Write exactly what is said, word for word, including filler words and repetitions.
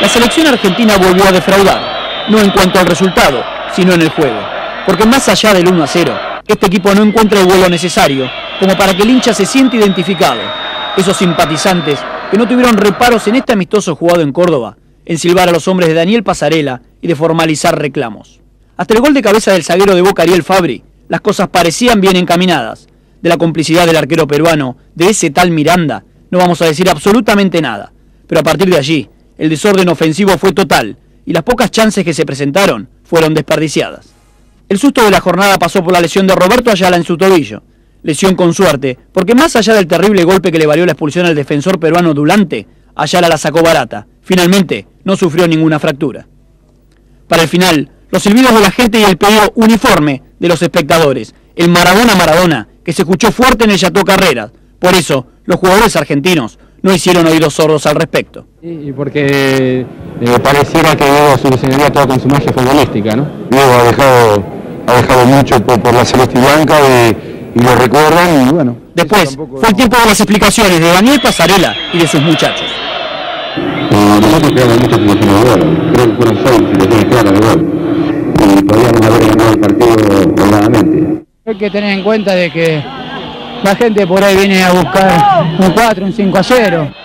La selección argentina volvió a defraudar, no en cuanto al resultado, sino en el juego. Porque más allá del uno a cero, este equipo no encuentra el vuelo necesario como para que el hincha se sienta identificado. Esos simpatizantes que no tuvieron reparos en este amistoso jugado en Córdoba, en silbar a los hombres de Daniel Pasarela y de formalizar reclamos. Hasta el gol de cabeza del zaguero de Boca, Ariel Fabri, las cosas parecían bien encaminadas. De la complicidad del arquero peruano, de ese tal Miranda, no vamos a decir absolutamente nada. Pero a partir de allí, el desorden ofensivo fue total y las pocas chances que se presentaron fueron desperdiciadas. El susto de la jornada pasó por la lesión de Roberto Ayala en su tobillo. Lesión con suerte, porque más allá del terrible golpe que le valió la expulsión al defensor peruano Dulante, Ayala la sacó barata. Finalmente, no sufrió ninguna fractura. Para el final, los silbidos de la gente y el pedido uniforme de los espectadores. El Maradona Maradona, que se escuchó fuerte en el Chateau Carreras. Por eso, los jugadores argentinos no hicieron oídos sordos al respecto. Y porque eh, pareciera que Diego solucionaría todo con su magia futbolística, ¿no? Diego ha dejado, ha dejado mucho por, por la celeste y blanca y, y lo recuerdan y bueno. Después, fue el tiempo de las explicaciones de Daniel Pasarela y de sus muchachos. Eh, nosotros creamos muchas situaciones de gol, creo que fueron seis situaciones claras de gol y podríamos haber ganado el partido holgadamente. Hay que tener en cuenta de que la gente por ahí viene a buscar un cuatro, un cinco a cero.